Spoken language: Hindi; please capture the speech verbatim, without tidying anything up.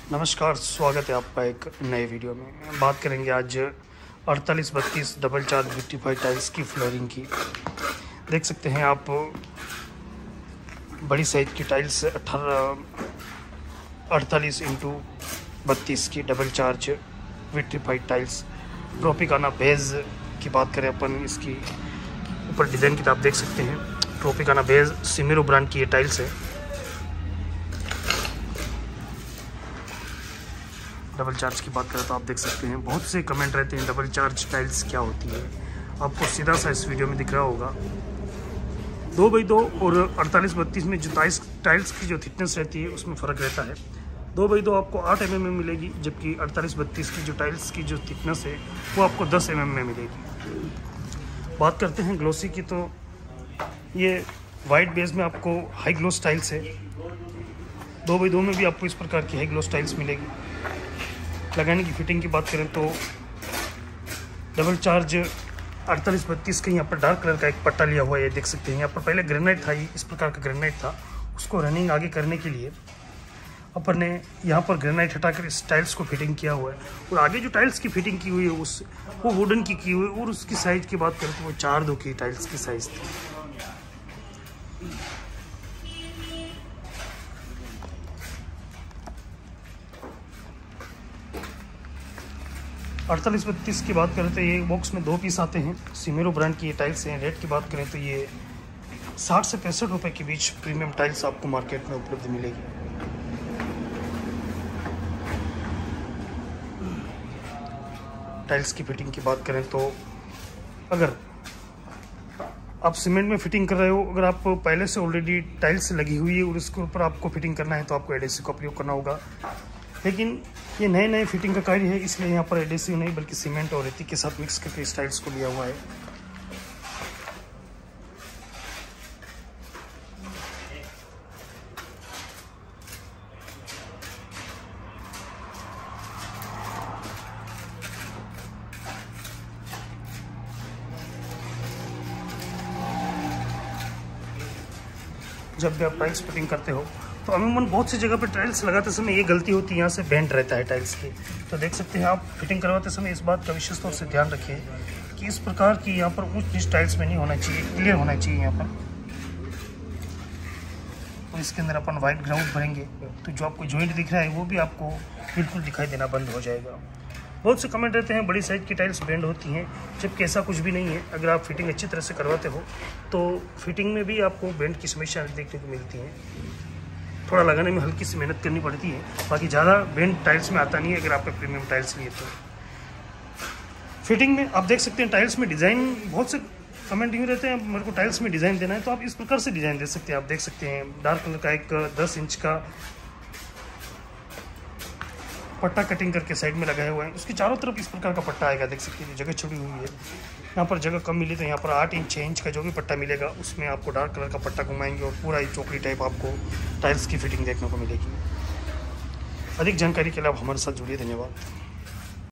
नमस्कार, स्वागत है आपका एक नए वीडियो में। बात करेंगे आज अड़तालीस बत्तीस डबल चार्ज विक्टिफाइड टाइल्स की फ्लोरिंग की। देख सकते हैं आप बड़ी साइज की टाइल्स अठारह अड़तालीस इंटू बत्तीस की double charge vitrified tiles Tropicana beige की बात करें अपन, इसकी ऊपर डिज़ाइन की आप देख सकते हैं। ट्रॉपिकाना बेज सिमेरो ब्रांड की ये टाइल्स है। डबल चार्ज की बात करें तो आप देख सकते हैं बहुत से कमेंट रहते हैं डबल चार्ज टाइल्स क्या होती है। आपको सीधा सा इस वीडियो में दिख रहा होगा दो बाई दो और अड़तालीस बत्तीस में जो टाइल्स टाइल्स की जो थिकनेस रहती है उसमें फ़र्क रहता है। दो बाई दो आपको आठ एम एम में मिलेगी, जबकि अड़तालीस बत्तीस की जो टाइल्स की जो थिकनेस है वो आपको दस एम एम में मिलेगी। बात करते हैं ग्लोसी की, तो ये वाइट बेस में आपको हाई ग्लोस टाइल्स है। दो बाई दो में भी आपको इस प्रकार की हाई ग्लोस टाइल्स मिलेगी। लगाने की फिटिंग की बात करें तो डबल चार्ज अड़तालीस बत्तीस का यहाँ पर डार्क कलर का एक पट्टा लिया हुआ है, ये देख सकते हैं। यहाँ पर पहले ग्रेनाइट था, ये इस प्रकार का ग्रेनाइट था। उसको रनिंग आगे करने के लिए अपन ने यहाँ पर ग्रेनाइट हटाकर इस टाइल्स को फिटिंग किया हुआ है। और आगे जो टाइल्स की फिटिंग की हुई है उस वो वुडन की की हुई है। और उसकी साइज़ की बात करें तो वो चार दो की टाइल्स की साइज़ थी। अड़तालीस बत्तीस की बात करें तो ये बॉक्स में दो पीस आते हैं। सिमेरो ब्रांड की ये टाइल्स हैं। रेट की बात करें तो ये साठ से पैंसठ रुपये के बीच प्रीमियम टाइल्स आपको मार्केट में उपलब्ध मिलेगी। टाइल्स की फिटिंग की बात करें तो अगर आप सीमेंट में फिटिंग कर रहे हो, अगर आप पहले से ऑलरेडी टाइल्स लगी हुई है और इसके ऊपर आपको फिटिंग करना है तो आपको एडेसिव का उपयोग करना होगा। लेकिन ये नए नए फिटिंग का कार्य है, इसलिए यहाँ पर एडेसिव नहीं बल्कि सीमेंट और रेती के साथ मिक्स करके इस टाइल्स को लिया हुआ है। जब भी आप टाइल्स फिटिंग करते हो तो अमूमन बहुत सी जगह पे टाइल्स लगाते समय ये गलती होती है, यहाँ से बेंड रहता है टाइल्स की। तो देख सकते हैं आप फिटिंग करवाते समय इस बात का विशेष तौर से ध्यान रखिए कि इस प्रकार की यहाँ पर ऊंच नीच टाइल्स में नहीं होना चाहिए, क्लियर होना चाहिए यहाँ पर। तो इसके अंदर अपन वाइट ग्राउंड भरेंगे तो जो आपको जॉइंट दिख रहा है वो भी आपको बिल्कुल दिखाई देना बंद हो जाएगा। बहुत से कमेंट रहते हैं बड़ी साइज की टाइल्स बेंड होती हैं, जबकि ऐसा कुछ भी नहीं है। अगर आप फिटिंग अच्छी तरह से करवाते हो तो फिटिंग में भी आपको बेंड की समस्या देखने को मिलती है। थोड़ा लगाने में हल्की सी मेहनत करनी पड़ती है, बाकी ज़्यादा बेंड टाइल्स में आता नहीं है अगर आपने प्रीमियम टाइल्स लिए तो। फिटिंग में आप देख सकते हैं टाइल्स में डिज़ाइन, बहुत से कमेंट यूँ रहते हैं मेरे को टाइल्स में डिज़ाइन देना है, तो आप इस प्रकार से डिज़ाइन दे सकते हैं। आप देख सकते हैं डार्क कलर का एक दस इंच का पट्टा कटिंग करके साइड में लगाया हुआ है। उसके चारों तरफ इस प्रकार का पट्टा आएगा, देख सकते हैं। जगह छोड़ी हुई है, यहाँ पर जगह कम मिली तो यहाँ पर आठ इंच छः इंच का जो भी पट्टा मिलेगा उसमें आपको डार्क कलर का पट्टा घुमाएंगे और पूरा ही चौकड़ी टाइप आपको टाइल्स की फिटिंग देखने को मिलेगी। अधिक जानकारी के लिए आप हमारे साथ जुड़िए। धन्यवाद।